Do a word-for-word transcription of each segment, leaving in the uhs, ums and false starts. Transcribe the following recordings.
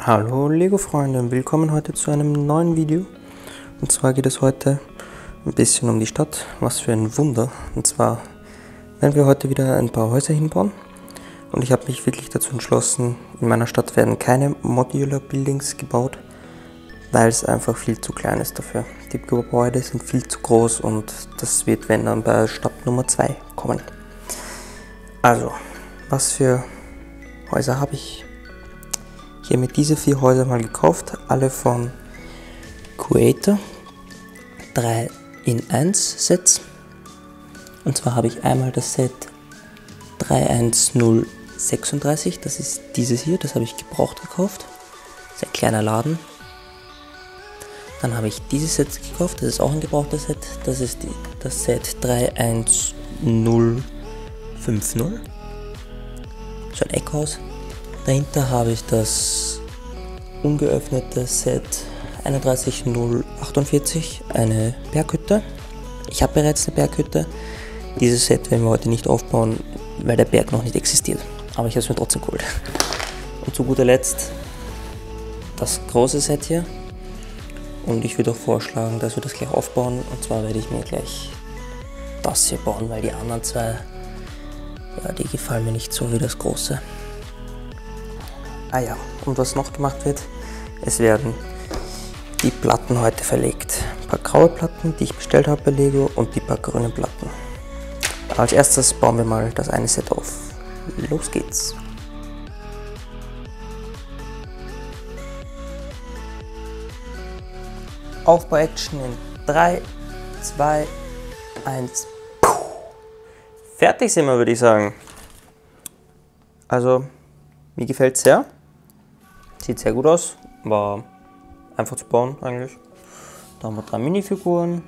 Hallo Lego Freunde, willkommen heute zu einem neuen Video. Und zwar geht es heute ein bisschen um die Stadt, was für ein Wunder. Und zwar werden wir heute wieder ein paar Häuser hinbauen. Und ich habe mich wirklich dazu entschlossen, in meiner Stadt werden keine Modular Buildings gebaut, weil es einfach viel zu klein ist dafür. Die Gebäude sind viel zu groß und das wird, wenn dann, bei Stadt Nummer zwei kommen. Also, was für Häuser habe ich? Ich habe mir diese vier Häuser mal gekauft, alle von Creator, drei in eins Sets. Und zwar habe ich einmal das Set drei eins null sechsunddreißig, das ist dieses hier, das habe ich gebraucht gekauft. Das ist ein kleiner Laden. Dann habe ich dieses Set gekauft, das ist auch ein gebrauchtes Set, das ist die, das Set drei eins null fünfzig. So ein Eckhaus. Dahinter habe ich das ungeöffnete Set einunddreißig null achtundvierzig, eine Berghütte. Ich habe bereits eine Berghütte. Dieses Set werden wir heute nicht aufbauen, weil der Berg noch nicht existiert. Aber ich habe es mir trotzdem geholt. Und zu guter Letzt das große Set hier. Und ich würde auch vorschlagen, dass wir das gleich aufbauen. Und zwar werde ich mir gleich das hier bauen, weil die anderen zwei, ja, die gefallen mir nicht so wie das große. Ah ja, und was noch gemacht wird, es werden die Platten heute verlegt. Ein paar graue Platten, die ich bestellt habe bei Lego, und die paar grünen Platten. Als erstes bauen wir mal das eine Set auf. Los geht's! Aufbau-Action in drei, zwei, eins. Fertig sind wir, würde ich sagen. Also, mir gefällt es sehr. Sieht sehr gut aus. War einfach zu bauen eigentlich. Da haben wir drei Minifiguren.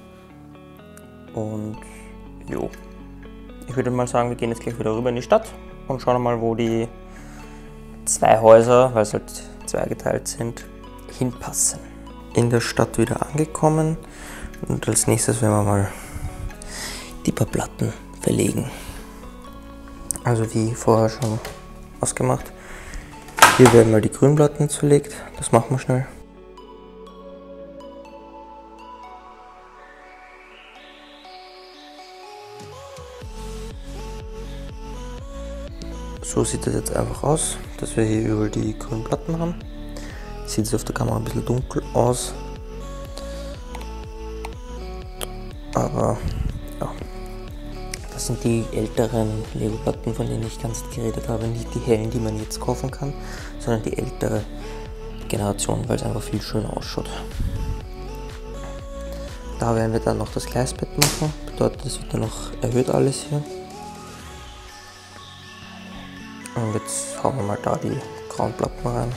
Und jo. Ich würde mal sagen, wir gehen jetzt gleich wieder rüber in die Stadt und schauen mal, wo die zwei Häuser, weil es halt zwei geteilt sind, hinpassen. In der Stadt wieder angekommen. Und als nächstes werden wir mal die paar Platten verlegen. Also wie vorher schon ausgemacht. Hier werden mal die grünen Platten zerlegt. Das machen wir schnell. So sieht das jetzt einfach aus, dass wir hier überall die grünen Platten haben. Sieht es auf der Kamera ein bisschen dunkel aus. Aber ja. Das sind die älteren Lego-Platten, von denen ich ganz geredet habe. Nicht die hellen, die man jetzt kaufen kann, sondern die ältere Generation, weil es einfach viel schöner ausschaut. Da werden wir dann noch das Gleisbett machen. Bedeutet, das wird dann noch erhöht alles hier. Und jetzt hauen wir mal da die grauen Platten rein.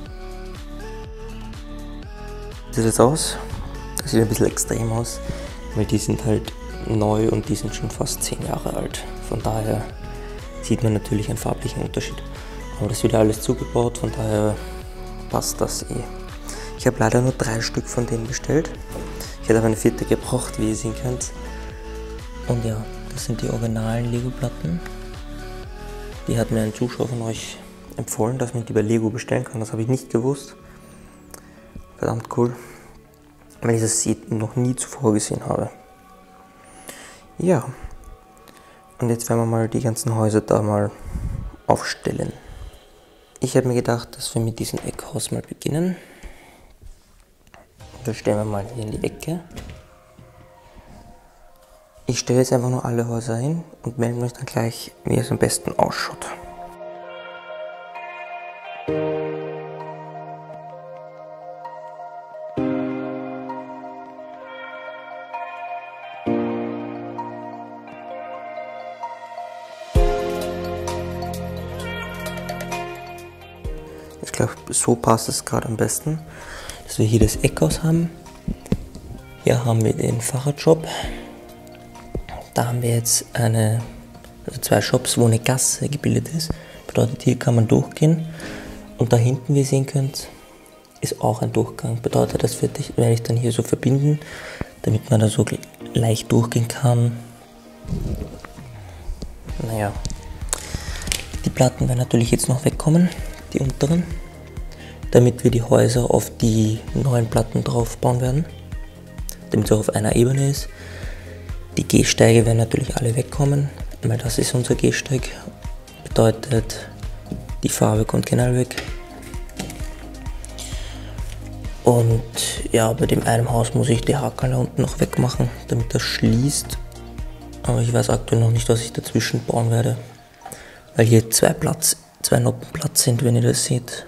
Sieht das aus? Das sieht ein bisschen extrem aus, weil die sind halt neu und die sind schon fast zehn Jahre alt. Von daher sieht man natürlich einen farblichen Unterschied. Aber das wird ja alles zugebaut, von daher passt das eh. Ich habe leider nur drei Stück von denen bestellt. Ich hätte aber eine vierte gebraucht, wie ihr sehen könnt. Und ja, das sind die originalen Lego-Platten. Die hat mir ein Zuschauer von euch empfohlen, dass man die bei Lego bestellen kann. Das habe ich nicht gewusst. Verdammt cool, weil ich das noch nie zuvor gesehen habe. Ja, und jetzt werden wir mal die ganzen Häuser da mal aufstellen. Ich habe mir gedacht, dass wir mit diesem Eckhaus mal beginnen. Das stellen wir mal hier in die Ecke. Ich stelle jetzt einfach nur alle Häuser hin und melde mich dann gleich, wie es am besten ausschaut. Ich glaube, so passt es gerade am besten, dass wir hier das Eckhaus haben. Hier haben wir den Fahrradshop. Da haben wir jetzt eine, also zwei Shops, wo eine Gasse gebildet ist. Bedeutet, hier kann man durchgehen. Und da hinten, wie ihr sehen könnt, ist auch ein Durchgang. Bedeutet, das werde ich, werde ich dann hier so verbinden, damit man da so leicht durchgehen kann. Naja, die Platten werden natürlich jetzt noch wegkommen, die unteren. damit wir die Häuser auf die neuen Platten drauf bauen werden, damit es auch auf einer Ebene ist. Die Gehsteige werden natürlich alle wegkommen, weil das ist unser Gehsteig, bedeutet, die Farbe kommt generell weg. Und ja, bei dem einen Haus muss ich die Hakel da unten noch wegmachen, damit das schließt. Aber ich weiß aktuell noch nicht, was ich dazwischen bauen werde, weil hier zwei Platz, zwei Noppen Platz sind, wenn ihr das seht.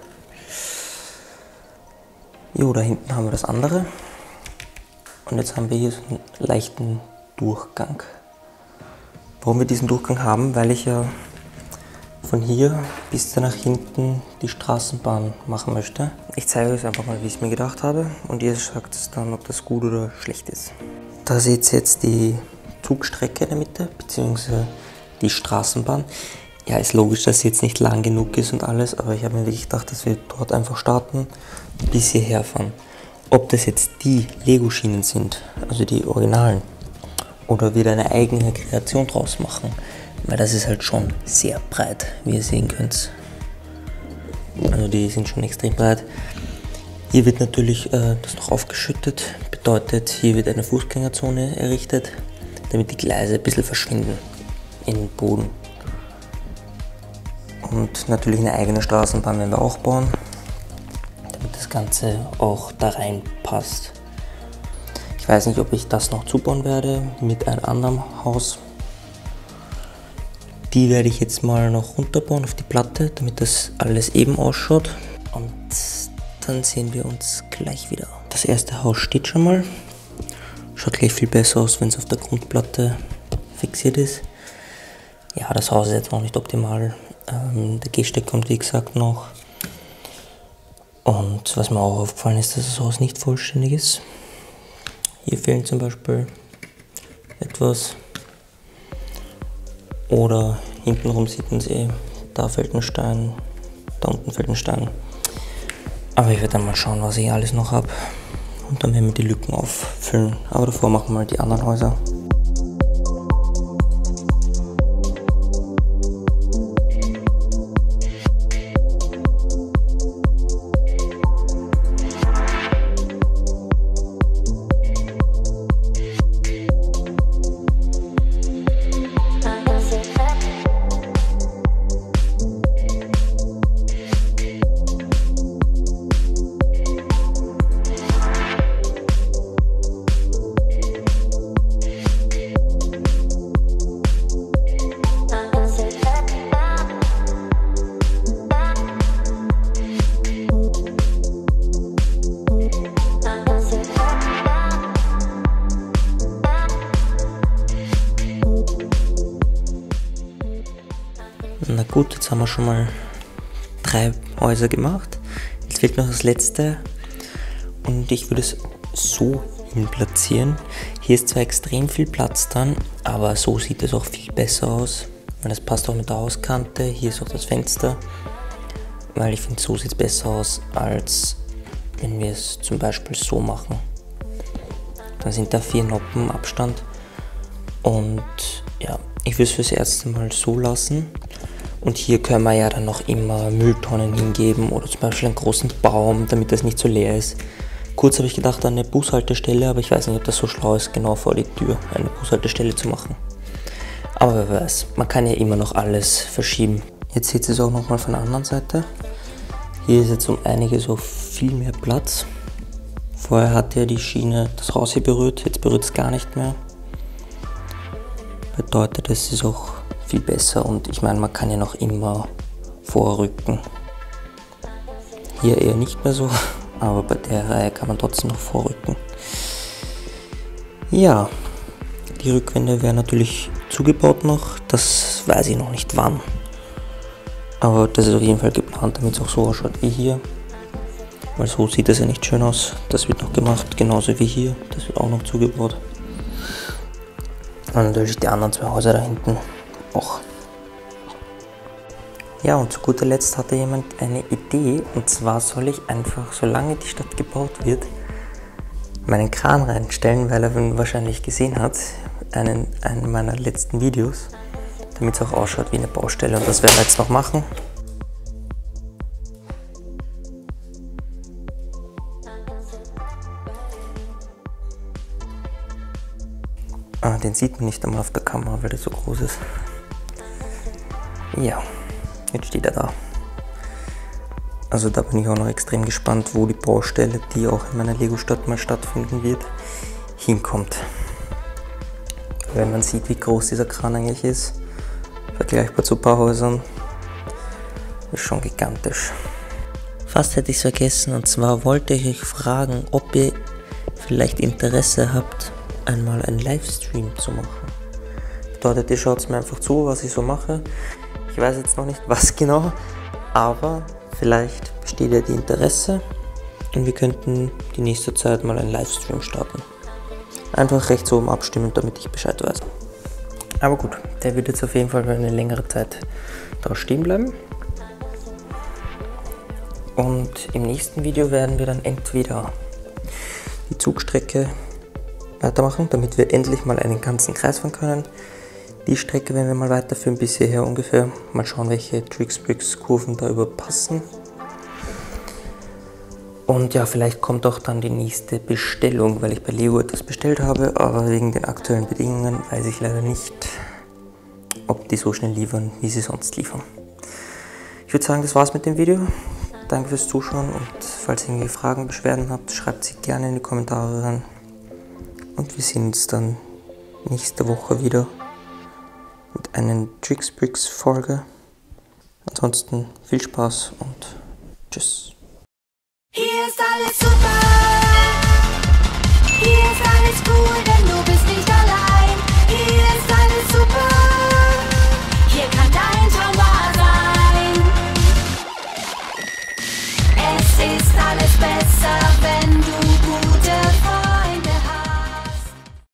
Jo, da hinten haben wir das andere. Und jetzt haben wir hier so einen leichten Durchgang. Warum wir diesen Durchgang haben, weil ich ja von hier bis da nach hinten die Straßenbahn machen möchte. Ich zeige euch einfach mal, wie ich es mir gedacht habe und ihr sagt es dann, ob das gut oder schlecht ist. Da seht ihr jetzt die Zugstrecke in der Mitte, beziehungsweise die Straßenbahn. Ja, ist logisch, dass sie jetzt nicht lang genug ist und alles, aber ich habe mir wirklich gedacht, dass wir dort einfach starten und bis hierher fahren. Ob das jetzt die Lego-Schienen sind, also die Originalen, oder wieder eine eigene Kreation draus machen, weil das ist halt schon sehr breit, wie ihr sehen könnt. Also die sind schon extrem breit. Hier wird natürlich äh, das noch aufgeschüttet, bedeutet, hier wird eine Fußgängerzone errichtet, damit die Gleise ein bisschen verschwinden in den Boden. Und natürlich eine eigene Straßenbahn werden wir auch bauen, damit das Ganze auch da reinpasst. Ich weiß nicht, ob ich das noch zubauen werde mit einem anderen Haus. Die werde ich jetzt mal noch runterbauen auf die Platte, damit das alles eben ausschaut. Und dann sehen wir uns gleich wieder. Das erste Haus steht schon mal. Schaut gleich viel besser aus, wenn es auf der Grundplatte fixiert ist. Ja, das Haus ist jetzt auch nicht optimal. Ähm, der Gehsteig kommt wie gesagt noch. Und was mir auch aufgefallen ist, dass das Haus nicht vollständig ist. Hier fehlen zum Beispiel etwas. Oder hintenrum sieht man es eh. Da fällt ein Stein, da unten fällt ein Stein. Aber ich werde dann mal schauen, was ich alles noch habe. Und dann werden wir die Lücken auffüllen. Aber davor machen wir mal die anderen Häuser. Na gut, jetzt haben wir schon mal drei Häuser gemacht. Jetzt fehlt noch das letzte und ich würde es so hin platzieren. Hier ist zwar extrem viel Platz dann, aber so sieht es auch viel besser aus. Weil das passt auch mit der Hauskante. Hier ist auch das Fenster. Weil ich finde, so sieht es besser aus, als wenn wir es zum Beispiel so machen. Dann sind da vier Noppen Abstand. Und ja, ich würde es fürs erste Mal so lassen. Und hier können wir ja dann noch immer Mülltonnen hingeben oder zum Beispiel einen großen Baum, damit das nicht so leer ist. Kurz habe ich gedacht an eine Bushaltestelle, aber ich weiß nicht, ob das so schlau ist, genau vor die Tür eine Bushaltestelle zu machen. Aber wer weiß, man kann ja immer noch alles verschieben. Jetzt seht ihr es auch nochmal von der anderen Seite. Hier ist jetzt um einiges auch viel mehr Platz. Vorher hat ja die Schiene das Haus hier berührt, jetzt berührt es gar nicht mehr. Bedeutet, es ist auch viel besser und ich meine, man kann ja noch immer vorrücken. Hier eher nicht mehr so, aber bei der Reihe kann man trotzdem noch vorrücken. Ja, die Rückwände werden natürlich zugebaut noch, das weiß ich noch nicht wann. Aber das ist auf jeden Fall geplant, damit es auch so ausschaut wie hier. Weil so sieht es ja nicht schön aus. Das wird noch gemacht, genauso wie hier. Das wird auch noch zugebaut. Und natürlich die anderen zwei Häuser da hinten auch. Ja, und zu guter Letzt hatte jemand eine Idee. Und zwar soll ich einfach, solange die Stadt gebaut wird, meinen Kran reinstellen, weil er ihn wahrscheinlich gesehen hat, einen, einen meiner letzten Videos, damit es auch ausschaut wie eine Baustelle. Und das werden wir jetzt noch machen. Ah, den sieht man nicht einmal auf der Kamera, weil der so groß ist. Ja, jetzt steht er da. Also da bin ich auch noch extrem gespannt, wo die Baustelle, die auch in meiner Lego-Stadt mal stattfinden wird, hinkommt. Wenn man sieht, wie groß dieser Kran eigentlich ist, vergleichbar zu Bauhäusern, ist schon gigantisch. Fast hätte ich es vergessen, und zwar wollte ich euch fragen, ob ihr vielleicht Interesse habt, einmal einen Livestream zu machen. Bedeutet, ihr schaut mir einfach zu, was ich so mache. Ich weiß jetzt noch nicht, was genau, aber vielleicht besteht ja die Interesse und wir könnten die nächste Zeit mal einen Livestream starten. Einfach rechts oben abstimmen, damit ich Bescheid weiß. Aber gut, der wird jetzt auf jeden Fall für eine längere Zeit da stehen bleiben. Und im nächsten Video werden wir dann entweder die Zugstrecke weitermachen, damit wir endlich mal einen ganzen Kreis fahren können. Die Strecke werden wir mal weiterführen bis hierher ungefähr. Mal schauen, welche Tricks-Bricks-Kurven da überpassen. Und ja, vielleicht kommt auch dann die nächste Bestellung, weil ich bei Lego etwas bestellt habe, aber wegen den aktuellen Bedingungen weiß ich leider nicht, ob die so schnell liefern, wie sie sonst liefern. Ich würde sagen, das war's mit dem Video. Danke fürs Zuschauen und falls ihr irgendwie Fragen, Beschwerden habt, schreibt sie gerne in die Kommentare rein. Und wir sehen uns dann nächste Woche wieder mit einer Tricks Bricks Folge. Ansonsten viel Spaß und tschüss. Hier ist alles super, hier ist alles cool, denn du bist nicht allein. Hier ist alles super, hier kann dein Traum wahr sein. Es ist alles besser, wenn du